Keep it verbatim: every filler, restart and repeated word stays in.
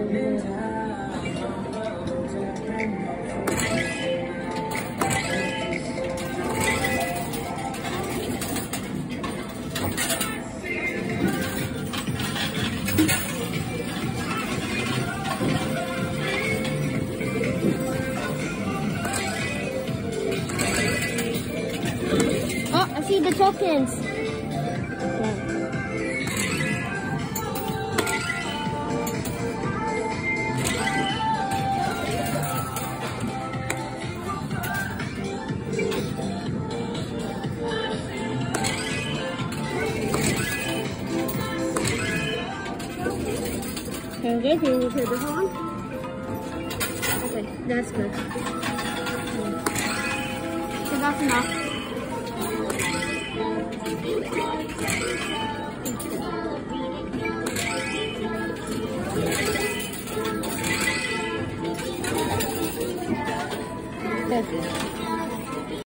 Oh, I see the tokens. Okay, can you put this on? Okay, that's good. So that's enough. That's good.